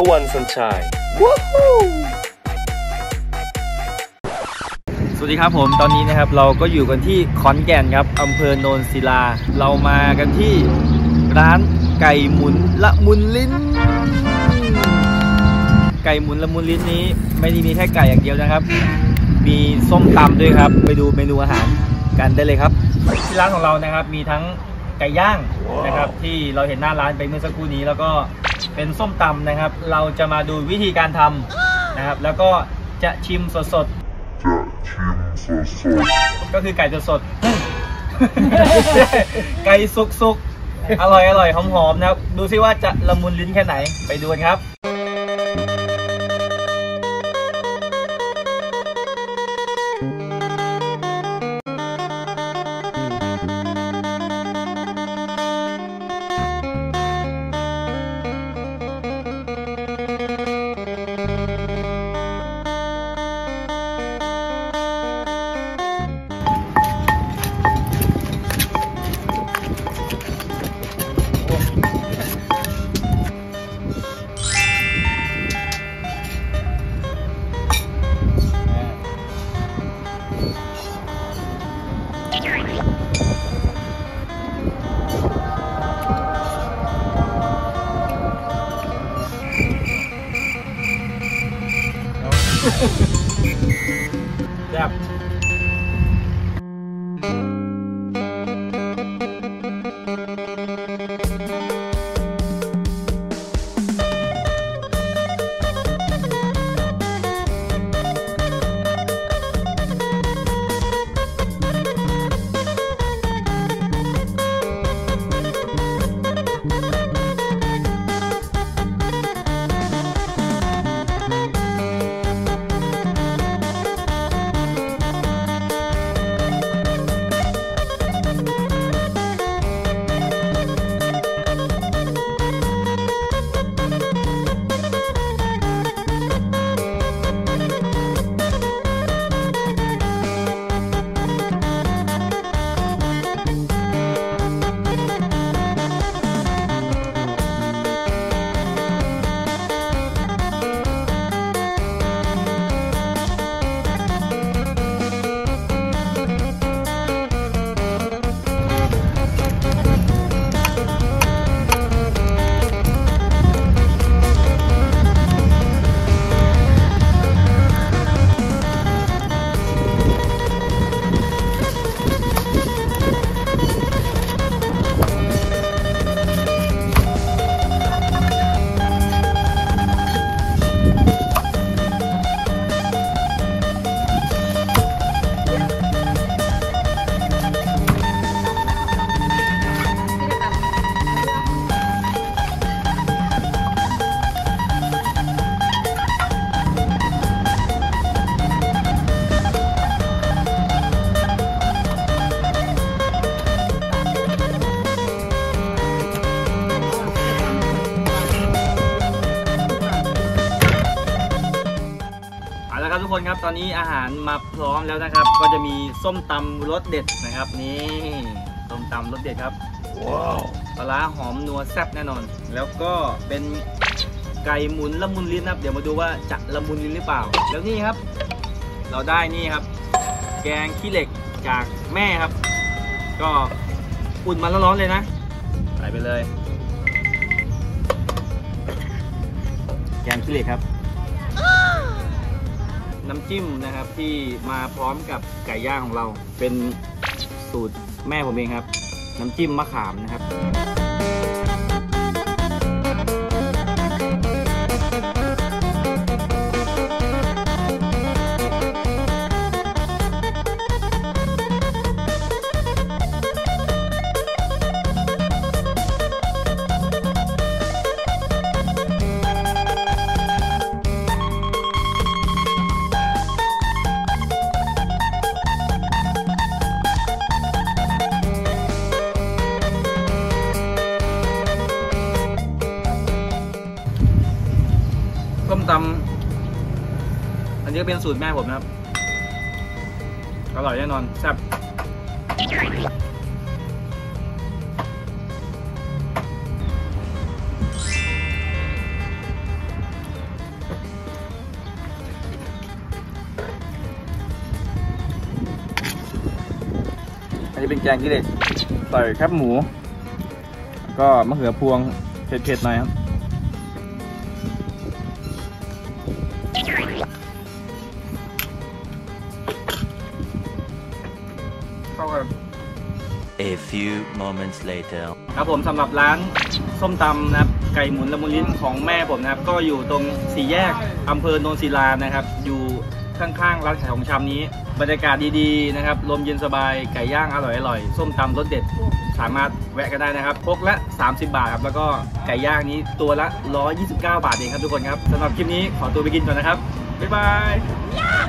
วันสัญชัยสวัสดีครับผมตอนนี้นะครับเราก็อยู่กันที่ขอนแก่นครับอำเภอโนนศิลาเรามากันที่ร้านไก่หมุนละมุนลิ้นไก่หมุนละมุนลิ้นนี้ไม่ได้มีแค่ไก่อย่างเดียวนะครับมีส้มตำด้วยครับไปดูเมนูอาหารกันได้เลยครับที่ร้านของเรานะครับมีทั้งไก่ย่างนะครับที่เราเห็นหน้าร้านไปเมื่อสักครู่นี้แล้วก็เป็นส้มตำนะครับเราจะมาดูวิธีการทำนะครับแล้วก็จะชิมสดก็คือไก่สดไก่สุกๆอร่อยหอมๆนะครับดูซิว่าจะละมุนลิ้นแค่ไหนไปดูกันครับแซ่บทุกคนครับตอนนี้อาหารมาพร้อมแล้วนะครับก็จะมีส้มตำรสเด็ดนะครับนี่ส้มตำรสเด็ดครับว้าวปลาร้าหอมนัวแซ่บแน่นอนแล้วก็เป็นไก่หมุนละมุนลิ้นครับเดี๋ยวมาดูว่าจะละมุนลิ้นหรือเปล่าแล้วนี่ครับเราได้นี่ครับแกงขี้เหล็กจากแม่ครับก็อุ่นมาร้อนๆเลยนะใส่ไปเลยแกงขี้เหล็กครับน้ำจิ้มนะครับที่มาพร้อมกับไก่ย่างของเราเป็นสูตรแม่ผมเองครับน้ำจิ้มมะขามนะครับส้มตำอันนี้เป็นสูตรแม่ผมนะครับอร่อยแน่นอนแซ่บ อนี้เป็นแกงขี้เหล็กใส่แคบหมูก็มะเขือพวงเผ็ดๆหน่อยครับเข้ากัน A few moments later ครับผมสำหรับร้านส้มตำนะครับไก่หมุนละมุนลิ้นของแม่ผมนะครับก็อยู่ตรงสี่แยกอำเภอโนนศิลานะครับอยู่ข้างๆร้านขายของชำนี้บรรยากาศดีๆนะครับลมเย็นสบายไก่ย่างอร่อยๆส้มตำรสเด็ดสามารถแวะกันได้นะครับพกละ30 บาทครับแล้วก็ไก่ย่างนี้ตัวละ129 บาทเองครับทุกคนครับสำหรับคลิปนี้ขอตัวไปกินก่อนนะครับบ๊ายบาย